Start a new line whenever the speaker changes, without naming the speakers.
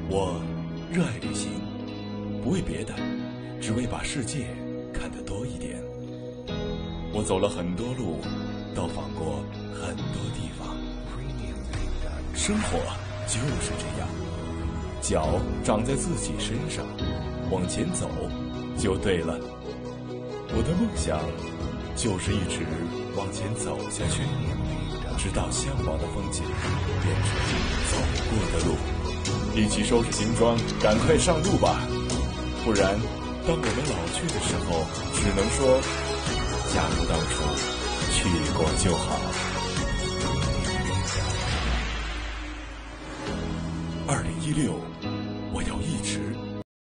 我热爱旅行，不为别的，只为把世界看得多一点。我走了很多路，到访过很多地方。生活就是这样，脚长在自己身上，往前走就对了。我的梦想就是一直往前走下去，直到向往的风景变成走过的路。一起收拾行装，赶快上路吧，不然当我们老去的时候，只能说假如当初去过就好。2016